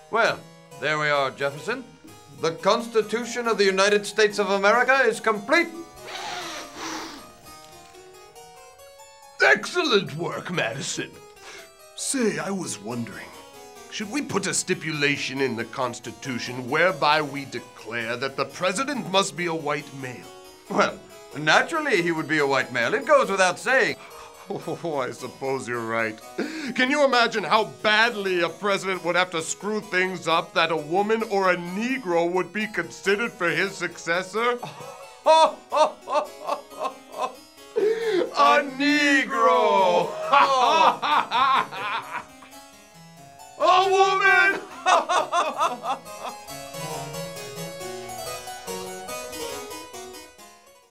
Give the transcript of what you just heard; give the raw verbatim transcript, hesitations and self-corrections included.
Well, there we are, Jefferson. The Constitution of the United States of America is complete. Excellent work, Madison. Say, I was wondering, should we put a stipulation in the Constitution whereby we declare that the president must be a white male? Well, naturally he would be a white male. It goes without saying. Oh, I suppose you're right. Can you imagine how badly a president would have to screw things up that a woman or a Negro would be considered for his successor? A Negro!